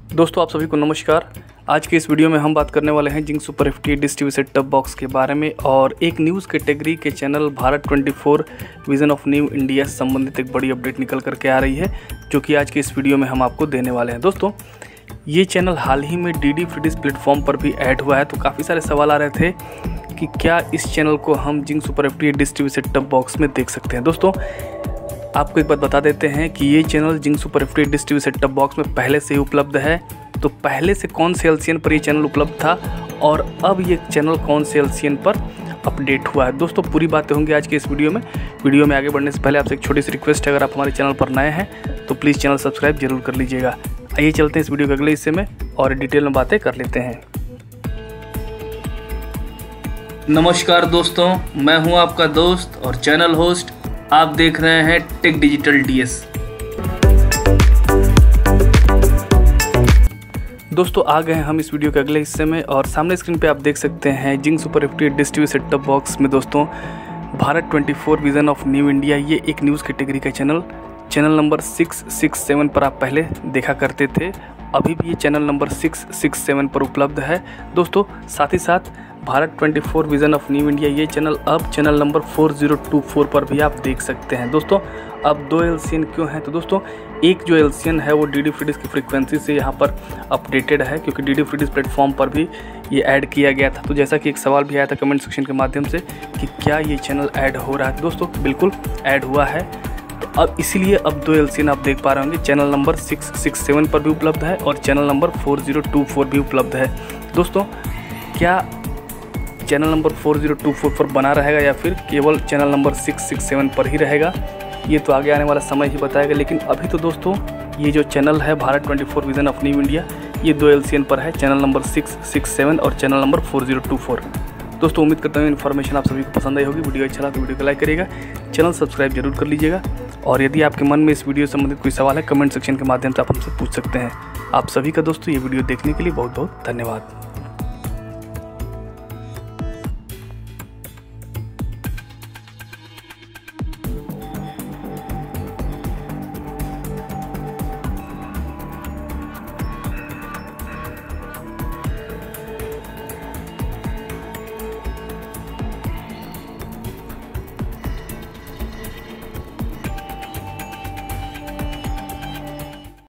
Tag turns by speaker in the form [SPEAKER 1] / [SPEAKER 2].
[SPEAKER 1] दोस्तों आप सभी को नमस्कार। आज के इस वीडियो में हम बात करने वाले हैं zing super FT dish TV set top box के बारे में और एक न्यूज़ कैटेगरी के channel Bharat 24 vision of new India से संबंधित एक बड़ी अपडेट निकल करके आ रही है, जो कि आज के इस वीडियो में हम आपको देने वाले हैं। दोस्तों ये चैनल हाल ही में DD फ्री डिश प्लेटफॉर्म पर भी ऐड हुआ है, तो काफ़ी सारे सवाल आ रहे थे कि क्या इस चैनल को हम zing super FT dish TV set top box में देख सकते हैं। दोस्तों आपको एक बात बता देते हैं कि ये channel zing super FT dish TV set top box में पहले से ही उपलब्ध है। तो पहले से कौन से LCN पर ये चैनल उपलब्ध था और अब ये चैनल कौन से LCN पर अपडेट हुआ है, दोस्तों पूरी बातें होंगी आज के इस वीडियो में आगे बढ़ने से पहले आपसे एक छोटी सी रिक्वेस्ट है, अगर आप हमारे चैनल पर नए हैं तो प्लीज़ चैनल सब्सक्राइब जरूर कर लीजिएगा। आइए चलते हैं इस वीडियो के अगले हिस्से में और डिटेल में बातें कर लेते हैं।
[SPEAKER 2] नमस्कार दोस्तों, मैं हूं आपका दोस्त और चैनल होस्ट। आप देख रहे हैं टेक डिजिटल DS।
[SPEAKER 1] दोस्तों आ गए हैं हम इस वीडियो के अगले हिस्से में और सामने स्क्रीन पे आप देख सकते हैं zing super FT dish TV set top box में दोस्तों Bharat 24 vision of new India, ये एक न्यूज़ कैटेगरी का चैनल नंबर 667 पर आप पहले देखा करते थे। अभी भी ये चैनल नंबर 667 पर उपलब्ध है। दोस्तों साथ ही साथ Bharat 24 vision of new India ये चैनल अब चैनल नंबर 4024 पर भी आप देख सकते हैं। दोस्तों अब 2 LCN क्यों हैं, तो दोस्तों एक जो LCN है वो DD फ्री डिश की फ्रीक्वेंसी से यहाँ पर अपडेटेड है, क्योंकि DD फ्री डिश प्लेटफॉर्म पर भी ये ऐड किया गया था। तो जैसा कि एक सवाल भी आया था कमेंट सेक्शन के माध्यम से कि क्या ये चैनल ऐड हो रहा है, दोस्तों बिल्कुल ऐड हुआ है। तो अब इसीलिए अब 2 LCN आप देख पा रहे होंगे, चैनल नंबर 667 पर भी उपलब्ध है और चैनल नंबर 4024 भी उपलब्ध है। दोस्तों क्या चैनल नंबर 4024 पर बना रहेगा या फिर केवल चैनल नंबर 667 पर ही रहेगा, ये तो आगे आने वाला समय ही बताएगा। लेकिन अभी तो दोस्तों ये जो चैनल है Bharat 24 vision of new India ये 2 LCN पर है, चैनल नंबर 667 और चैनल नंबर 4024। दोस्तों उम्मीद करता हूँ इन्फॉर्मेशन आप सभी को पसंद आई होगी। वीडियो अच्छा लगा तो वीडियो को लाइक करिएगा, चैनल सब्सक्राइब जरूर कर लीजिएगा और यदि आपके मन में इस वीडियो से संबंधित कोई सवाल है कमेंट सेक्शन के माध्यम से आप हमसे पूछ सकते हैं। आप सभी का दोस्तों ये वीडियो देखने के लिए बहुत बहुत धन्यवाद।